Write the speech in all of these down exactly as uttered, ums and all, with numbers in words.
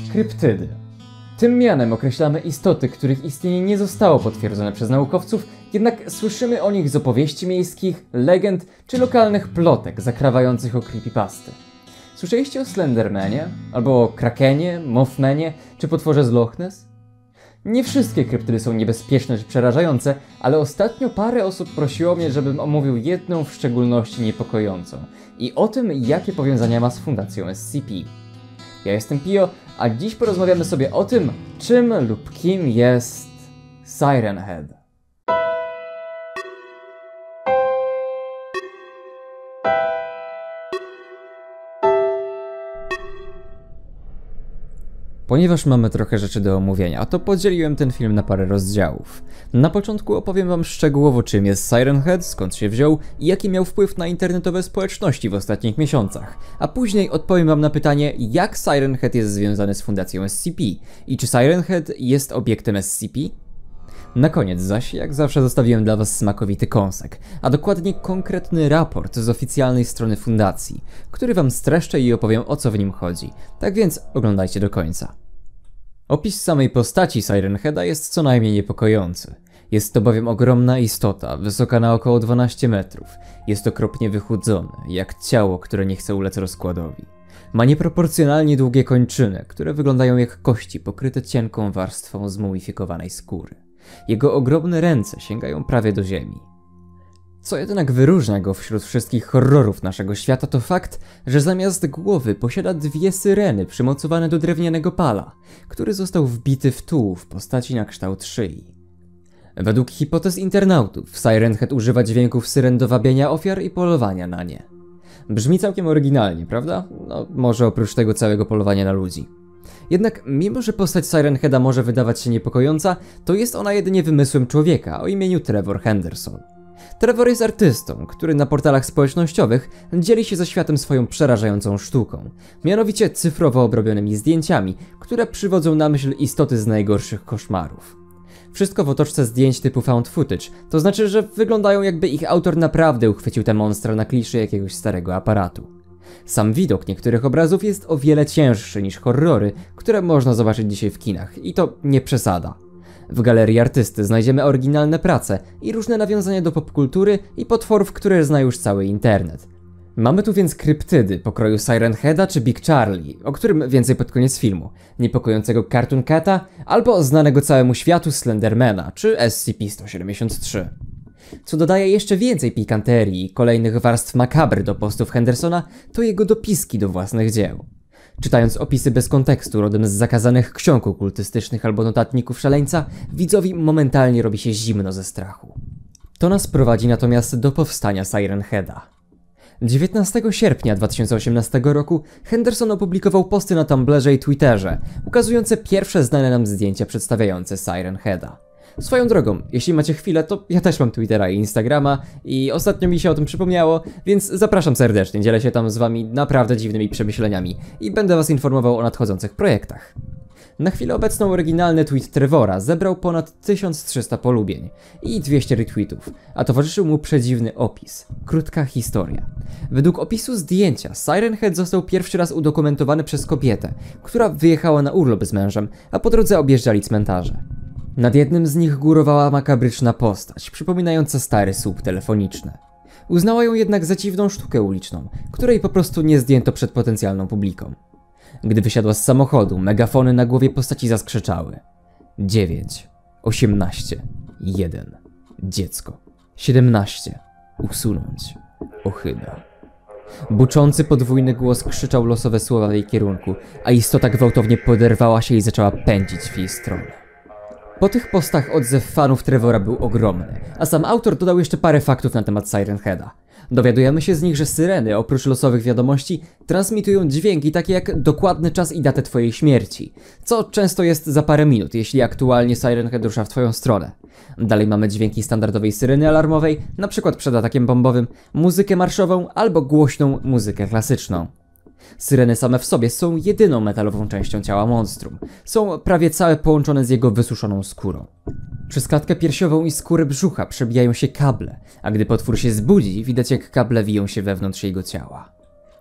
Kryptydy. Tym mianem określamy istoty, których istnienie nie zostało potwierdzone przez naukowców, jednak słyszymy o nich z opowieści miejskich, legend czy lokalnych plotek zakrawających o creepypasty. Słyszeliście o Slendermanie? Albo o Krakenie, Mothmanie czy potworze z Loch Ness? Nie wszystkie kryptydy są niebezpieczne czy przerażające, ale ostatnio parę osób prosiło mnie, żebym omówił jedną w szczególności niepokojącą i o tym, jakie powiązania ma z Fundacją S C P. Ja jestem Pio, a dziś porozmawiamy sobie o tym, czym lub kim jest Siren Head. Ponieważ mamy trochę rzeczy do omówienia, to podzieliłem ten film na parę rozdziałów. Na początku opowiem wam szczegółowo, czym jest Siren Head, skąd się wziął i jaki miał wpływ na internetowe społeczności w ostatnich miesiącach, a później odpowiem wam na pytanie, jak Siren Head jest związany z Fundacją S C P i czy Siren Head jest obiektem S C P? Na koniec zaś, jak zawsze, zostawiłem dla was smakowity kąsek, a dokładnie konkretny raport z oficjalnej strony fundacji, który wam streszczę i opowiem, o co w nim chodzi. Tak więc oglądajcie do końca. Opis samej postaci Siren Heada jest co najmniej niepokojący. Jest to bowiem ogromna istota, wysoka na około dwanaście metrów. Jest okropnie wychudzony, jak ciało, które nie chce ulec rozkładowi. Ma nieproporcjonalnie długie kończyny, które wyglądają jak kości pokryte cienką warstwą zmumifikowanej skóry. Jego ogromne ręce sięgają prawie do ziemi. Co jednak wyróżnia go wśród wszystkich horrorów naszego świata, to fakt, że zamiast głowy posiada dwie syreny przymocowane do drewnianego pala, który został wbity w tuł w postaci na kształt szyi. Według hipotez internautów, Siren Head używa dźwięków syren do wabienia ofiar i polowania na nie. Brzmi całkiem oryginalnie, prawda? No, może oprócz tego całego polowania na ludzi. Jednak mimo, że postać Siren Heada może wydawać się niepokojąca, to jest ona jedynie wymysłem człowieka o imieniu Trevor Henderson. Trevor jest artystą, który na portalach społecznościowych dzieli się ze światem swoją przerażającą sztuką, mianowicie cyfrowo obrobionymi zdjęciami, które przywodzą na myśl istoty z najgorszych koszmarów. Wszystko w otoczce zdjęć typu found footage, to znaczy, że wyglądają, jakby ich autor naprawdę uchwycił te monstra na kliszy jakiegoś starego aparatu. Sam widok niektórych obrazów jest o wiele cięższy niż horrory, które można zobaczyć dzisiaj w kinach, i to nie przesada. W galerii artysty znajdziemy oryginalne prace i różne nawiązania do popkultury i potworów, które zna już cały internet. Mamy tu więc kryptydy pokroju Siren Heada czy Big Charlie, o którym więcej pod koniec filmu, niepokojącego Cartoon Cata albo znanego całemu światu Slendermana czy S C P sto siedemdziesiąt trzy. Co dodaje jeszcze więcej pikanterii i kolejnych warstw makabry do postów Hendersona, to jego dopiski do własnych dzieł. Czytając opisy bez kontekstu rodem z zakazanych ksiąg okultystycznych albo notatników szaleńca, widzowi momentalnie robi się zimno ze strachu. To nas prowadzi natomiast do powstania Siren Heada. dziewiętnastego sierpnia dwa tysiące osiemnastego roku Henderson opublikował posty na Tumblrze i Twitterze, ukazujące pierwsze znane nam zdjęcia przedstawiające Siren Heada. Swoją drogą, jeśli macie chwilę, to ja też mam Twittera i Instagrama i ostatnio mi się o tym przypomniało, więc zapraszam serdecznie, dzielę się tam z wami naprawdę dziwnymi przemyśleniami i będę was informował o nadchodzących projektach. Na chwilę obecną oryginalny tweet Trevora zebrał ponad tysiąc trzysta polubień i dwieście retweetów, a towarzyszył mu przedziwny opis. Krótka historia. Według opisu zdjęcia, Siren Head został pierwszy raz udokumentowany przez kobietę, która wyjechała na urlop z mężem, a po drodze objeżdżali cmentarze. Nad jednym z nich górowała makabryczna postać, przypominająca stary słup telefoniczny. Uznała ją jednak za dziwną sztukę uliczną, której po prostu nie zdjęto przed potencjalną publiką. Gdy wysiadła z samochodu, megafony na głowie postaci zaskrzeczały. dziewięć, osiemnaście, jeden, dziecko, siedemnaście, usunąć, ochyda. Buczący podwójny głos krzyczał losowe słowa w jej kierunku, a istota gwałtownie poderwała się i zaczęła pędzić w jej stronę. Po tych postach odzew fanów Trevora był ogromny, a sam autor dodał jeszcze parę faktów na temat Siren Heada. Dowiadujemy się z nich, że syreny, oprócz losowych wiadomości, transmitują dźwięki takie jak dokładny czas i datę twojej śmierci, co często jest za parę minut, jeśli aktualnie Siren Head rusza w twoją stronę. Dalej mamy dźwięki standardowej syreny alarmowej, np. przed atakiem bombowym, muzykę marszową albo głośną muzykę klasyczną. Syreny same w sobie są jedyną metalową częścią ciała monstrum. Są prawie całe połączone z jego wysuszoną skórą. Przez klatkę piersiową i skórę brzucha przebijają się kable, a gdy potwór się zbudzi, widać jak kable wiją się wewnątrz jego ciała.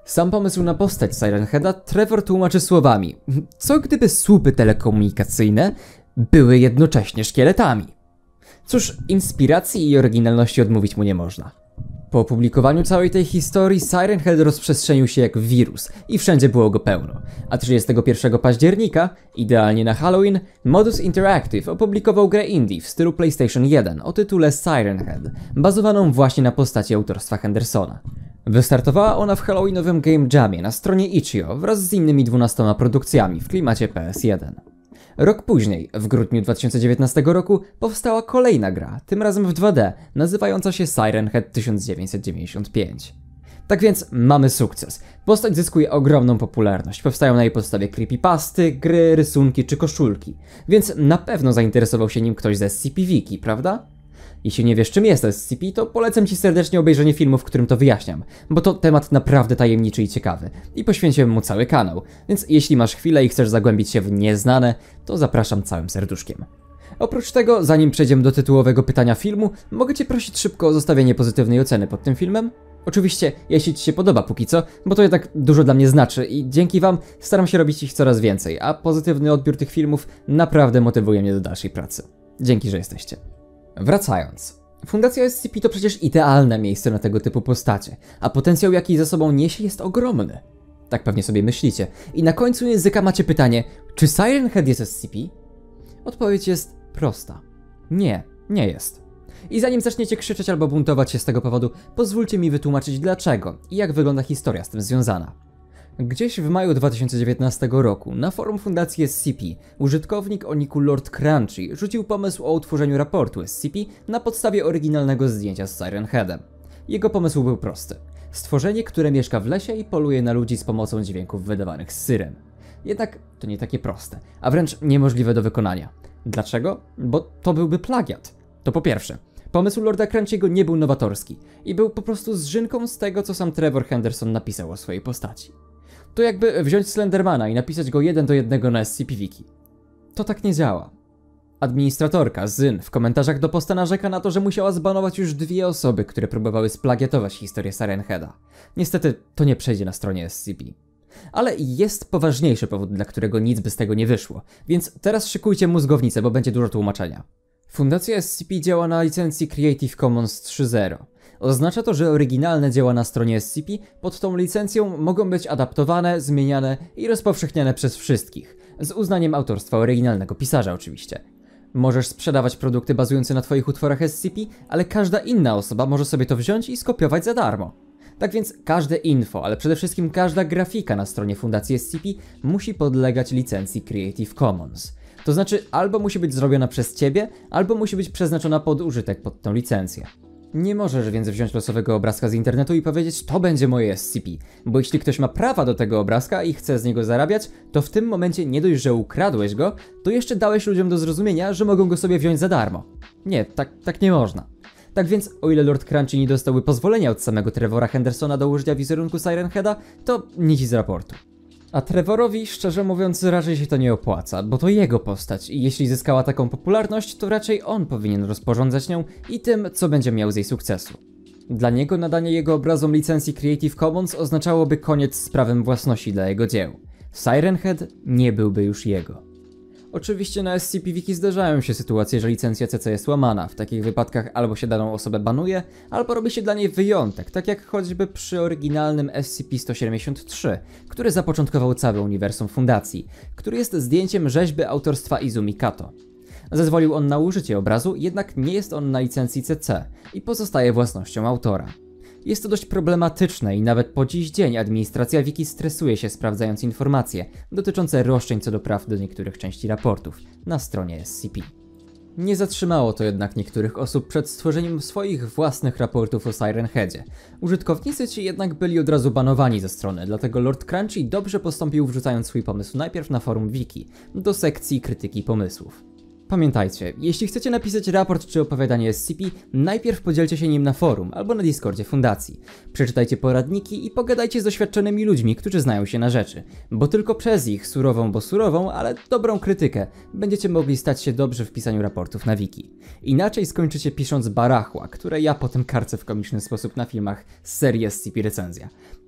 Sam pomysł na postać Siren Heada Trevor tłumaczy słowami: co gdyby słupy telekomunikacyjne były jednocześnie szkieletami? Cóż, inspiracji i oryginalności odmówić mu nie można. Po opublikowaniu całej tej historii Siren Head rozprzestrzenił się jak wirus i wszędzie było go pełno, a trzydziestego pierwszego października, idealnie na Halloween, Modus Interactive opublikował grę indie w stylu PlayStation jeden o tytule Siren Head, bazowaną właśnie na postaci autorstwa Hendersona. Wystartowała ona w halloweenowym Game Jamie na stronie itch.io wraz z innymi dwunastoma produkcjami w klimacie P S jeden. Rok później, w grudniu dwa tysiące dziewiętnastego roku, powstała kolejna gra, tym razem w dwa D, nazywająca się Siren Head tysiąc dziewięćset dziewięćdziesiąt pięć. Tak więc mamy sukces. Postać zyskuje ogromną popularność, powstają na jej podstawie creepypasty, gry, rysunki czy koszulki, więc na pewno zainteresował się nim ktoś ze S C P Wiki, prawda? Jeśli nie wiesz czym jest S C P, to polecam ci serdecznie obejrzenie filmu, w którym to wyjaśniam, bo to temat naprawdę tajemniczy i ciekawy i poświęciłem mu cały kanał, więc jeśli masz chwilę i chcesz zagłębić się w nieznane, to zapraszam całym serduszkiem. Oprócz tego, zanim przejdziemy do tytułowego pytania filmu, mogę cię prosić szybko o zostawienie pozytywnej oceny pod tym filmem? Oczywiście, jeśli ci się podoba póki co, bo to jednak dużo dla mnie znaczy i dzięki wam staram się robić ich coraz więcej, a pozytywny odbiór tych filmów naprawdę motywuje mnie do dalszej pracy. Dzięki, że jesteście. Wracając. Fundacja S C P to przecież idealne miejsce na tego typu postacie, a potencjał jaki za sobą niesie jest ogromny. Tak pewnie sobie myślicie. I na końcu języka macie pytanie, czy Siren Head jest S C P? Odpowiedź jest prosta. Nie, nie jest. I zanim zaczniecie krzyczeć albo buntować się z tego powodu, pozwólcie mi wytłumaczyć dlaczego i jak wygląda historia z tym związana. Gdzieś w maju dwa tysiące dziewiętnastego roku na forum Fundacji S C P użytkownik o niku Lord Crunchy rzucił pomysł o utworzeniu raportu S C P na podstawie oryginalnego zdjęcia z Siren Headem. Jego pomysł był prosty. Stworzenie, które mieszka w lesie i poluje na ludzi z pomocą dźwięków wydawanych z syren. Jednak to nie takie proste, a wręcz niemożliwe do wykonania. Dlaczego? Bo to byłby plagiat. To po pierwsze. Pomysł Lorda Crunchy'ego nie był nowatorski i był po prostu zżynką z tego, co sam Trevor Henderson napisał o swojej postaci. To jakby wziąć Slendermana i napisać go jeden do jednego na S C P Wiki. To tak nie działa. Administratorka Zyn w komentarzach do posta narzeka na to, że musiała zbanować już dwie osoby, które próbowały splagiatować historię Siren Heada. Niestety to nie przejdzie na stronie S C P. Ale jest poważniejszy powód, dla którego nic by z tego nie wyszło, więc teraz szykujcie mózgownicę, bo będzie dużo tłumaczenia. Fundacja S C P działa na licencji Creative Commons trzy zero. Oznacza to, że oryginalne dzieła na stronie S C P pod tą licencją mogą być adaptowane, zmieniane i rozpowszechniane przez wszystkich, z uznaniem autorstwa oryginalnego pisarza oczywiście. Możesz sprzedawać produkty bazujące na twoich utworach S C P, ale każda inna osoba może sobie to wziąć i skopiować za darmo. Tak więc każde info, ale przede wszystkim każda grafika na stronie Fundacji S C P musi podlegać licencji Creative Commons. To znaczy albo musi być zrobiona przez ciebie, albo musi być przeznaczona pod użytek pod tą licencję. Nie możesz więc wziąć losowego obrazka z internetu i powiedzieć, to będzie moje S C P, bo jeśli ktoś ma prawa do tego obrazka i chce z niego zarabiać, to w tym momencie nie dość, że ukradłeś go, to jeszcze dałeś ludziom do zrozumienia, że mogą go sobie wziąć za darmo. Nie, tak, tak nie można. Tak więc, o ile Lord Crunchy nie dostałby pozwolenia od samego Trevora Hendersona do użycia wizerunku Siren Heada, to nic z raportu. A Trevorowi, szczerze mówiąc, raczej się to nie opłaca, bo to jego postać i jeśli zyskała taką popularność, to raczej on powinien rozporządzać nią i tym, co będzie miał z jej sukcesu. Dla niego nadanie jego obrazom licencji Creative Commons oznaczałoby koniec z prawem własności dla jego dzieł. Siren Head nie byłby już jego. Oczywiście na S C P Wiki zdarzają się sytuacje, że licencja C C jest łamana. W takich wypadkach albo się daną osobę banuje, albo robi się dla niej wyjątek, tak jak choćby przy oryginalnym S C P sto siedemdziesiąt trzy, który zapoczątkował całe uniwersum Fundacji, który jest zdjęciem rzeźby autorstwa Izumi Kato. Zezwolił on na użycie obrazu, jednak nie jest on na licencji C C i pozostaje własnością autora. Jest to dość problematyczne i nawet po dziś dzień administracja wiki stresuje się, sprawdzając informacje dotyczące roszczeń co do praw do niektórych części raportów na stronie S C P. Nie zatrzymało to jednak niektórych osób przed stworzeniem swoich własnych raportów o Siren Headzie. Użytkownicy ci jednak byli od razu banowani ze strony, dlatego Lord Crunchy dobrze postąpił, wrzucając swój pomysł najpierw na forum wiki, do sekcji krytyki pomysłów. Pamiętajcie, jeśli chcecie napisać raport czy opowiadanie S C P, najpierw podzielcie się nim na forum albo na Discordzie fundacji. Przeczytajcie poradniki i pogadajcie z doświadczonymi ludźmi, którzy znają się na rzeczy, bo tylko przez ich surową, bo surową, ale dobrą krytykę będziecie mogli stać się dobrzy w pisaniu raportów na wiki. Inaczej skończycie pisząc barachła, które ja potem karcę w komiczny sposób na filmach z serii S C P Recenzja.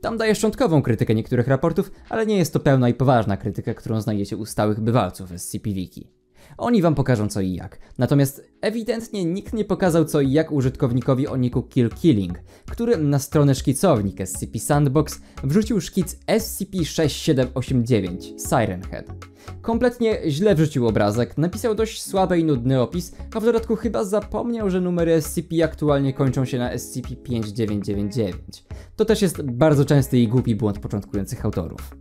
Tam daję szczątkową krytykę niektórych raportów, ale nie jest to pełna i poważna krytyka, którą znajdziecie u stałych bywalców S C P Wiki. Oni wam pokażą co i jak, natomiast ewidentnie nikt nie pokazał co i jak użytkownikowi o niku KillKilling, który na stronę szkicownik S C P Sandbox wrzucił szkic S C P sześć siedem osiem dziewięć Siren Head. Kompletnie źle wrzucił obrazek, napisał dość słaby i nudny opis, a w dodatku chyba zapomniał, że numery S C P aktualnie kończą się na S C P pięć dziewięć dziewięć dziewięć. To też jest bardzo częsty i głupi błąd początkujących autorów.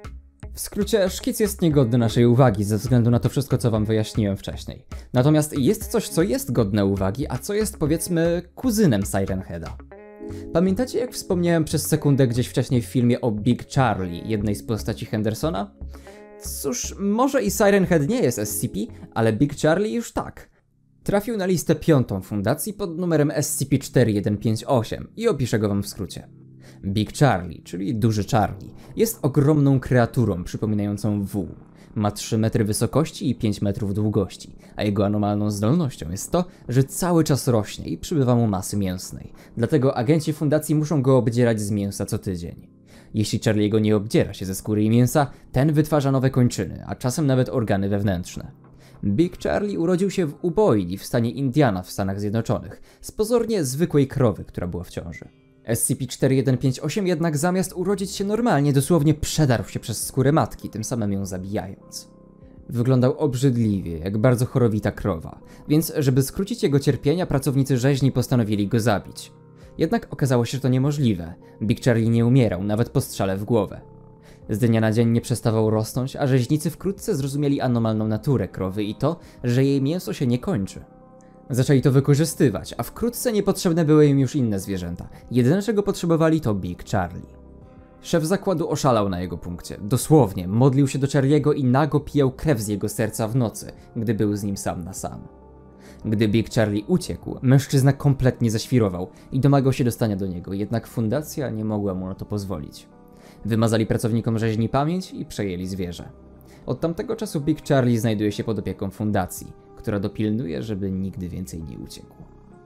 W skrócie, szkic jest niegodny naszej uwagi ze względu na to wszystko, co wam wyjaśniłem wcześniej. Natomiast jest coś, co jest godne uwagi, a co jest, powiedzmy, kuzynem Siren Heada. Pamiętacie, jak wspomniałem przez sekundę gdzieś wcześniej w filmie o Big Charlie, jednej z postaci Hendersona? Cóż, może i Siren Head nie jest S C P, ale Big Charlie już tak. Trafił na listę piątą fundacji pod numerem S C P cztery jeden pięć osiem i opiszę go wam w skrócie. Big Charlie, czyli Duży Charlie, jest ogromną kreaturą przypominającą W. Ma trzy metry wysokości i pięć metrów długości, a jego anomalną zdolnością jest to, że cały czas rośnie i przybywa mu masy mięsnej. Dlatego agenci fundacji muszą go obdzierać z mięsa co tydzień. Jeśli Charliego nie obdziera się ze skóry i mięsa, ten wytwarza nowe kończyny, a czasem nawet organy wewnętrzne. Big Charlie urodził się w Uboili w stanie Indiana w Stanach Zjednoczonych, z pozornie zwykłej krowy, która była w ciąży. S C P cztery jeden pięć osiem jednak zamiast urodzić się normalnie, dosłownie przedarł się przez skórę matki, tym samym ją zabijając. Wyglądał obrzydliwie, jak bardzo chorowita krowa, więc żeby skrócić jego cierpienia, pracownicy rzeźni postanowili go zabić. Jednak okazało się, że to niemożliwe. Big Charlie nie umierał, nawet po strzale w głowę. Z dnia na dzień nie przestawał rosnąć, a rzeźnicy wkrótce zrozumieli anomalną naturę krowy i to, że jej mięso się nie kończy. Zaczęli to wykorzystywać, a wkrótce niepotrzebne były im już inne zwierzęta. Jedyne czego potrzebowali to Big Charlie. Szef zakładu oszalał na jego punkcie. Dosłownie, modlił się do Charliego i nago pijał krew z jego serca w nocy, gdy był z nim sam na sam. Gdy Big Charlie uciekł, mężczyzna kompletnie zaświrował i domagał się dostania do niego, jednak fundacja nie mogła mu na to pozwolić. Wymazali pracownikom rzeźni pamięć i przejęli zwierzę. Od tamtego czasu Big Charlie znajduje się pod opieką fundacji, która dopilnuje, żeby nigdy więcej nie uciekł.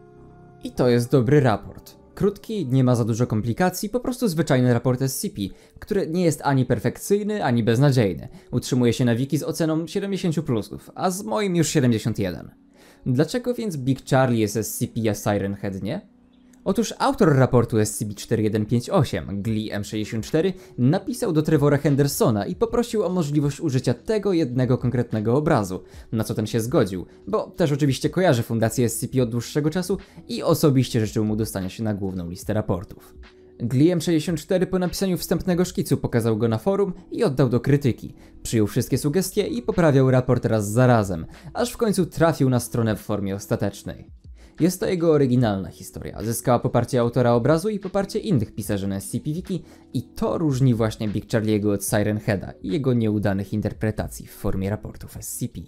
I to jest dobry raport. Krótki, nie ma za dużo komplikacji, po prostu zwyczajny raport S C P, który nie jest ani perfekcyjny, ani beznadziejny. Utrzymuje się na wiki z oceną siedemdziesiąt plusów, a z moim już siedemdziesiąt jeden. Dlaczego więc Big Charlie jest S C P, a Siren Head nie? Otóż autor raportu S C P cztery jeden pięć osiem, Glee M sześćdziesiąt cztery, napisał do Trevora Hendersona i poprosił o możliwość użycia tego jednego konkretnego obrazu, na co ten się zgodził, bo też oczywiście kojarzy fundację S C P od dłuższego czasu i osobiście życzył mu dostania się na główną listę raportów. Glee M sześćdziesiąt cztery po napisaniu wstępnego szkicu pokazał go na forum i oddał do krytyki. Przyjął wszystkie sugestie i poprawiał raport raz za razem, aż w końcu trafił na stronę w formie ostatecznej. Jest to jego oryginalna historia, zyskała poparcie autora obrazu i poparcie innych pisarzy na S C P Wiki i to różni właśnie Big Charliego od Siren Heada i jego nieudanych interpretacji w formie raportów S C P.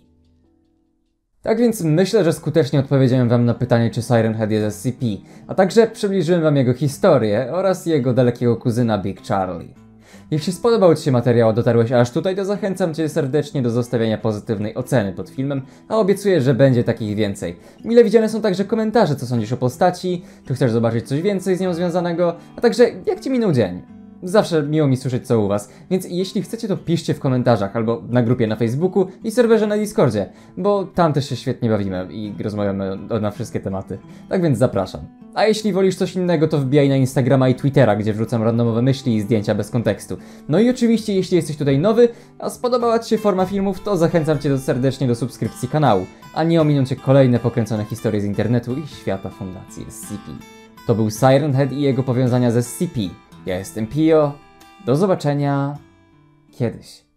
Tak więc myślę, że skutecznie odpowiedziałem wam na pytanie, czy Siren Head jest S C P, a także przybliżyłem wam jego historię oraz jego dalekiego kuzyna Big Charlie. Jeśli spodobał ci się materiał, a dotarłeś aż tutaj, to zachęcam cię serdecznie do zostawiania pozytywnej oceny pod filmem, a obiecuję, że będzie takich więcej. Mile widziane są także komentarze, co sądzisz o postaci, czy chcesz zobaczyć coś więcej z nią związanego, a także jak ci minął dzień. Zawsze miło mi słyszeć co u was, więc jeśli chcecie, to piszcie w komentarzach albo na grupie na Facebooku i serwerze na Discordzie, bo tam też się świetnie bawimy i rozmawiamy na wszystkie tematy. Tak więc zapraszam. A jeśli wolisz coś innego, to wbijaj na Instagrama i Twittera, gdzie wrzucam randomowe myśli i zdjęcia bez kontekstu. No i oczywiście, jeśli jesteś tutaj nowy, a spodobała ci się forma filmów, to zachęcam cię do, serdecznie do subskrypcji kanału, a nie ominą cię kolejne pokręcone historie z internetu i świata fundacji S C P. To był Siren Head i jego powiązania z S C P. Ja jestem Pio. Do zobaczenia kiedyś.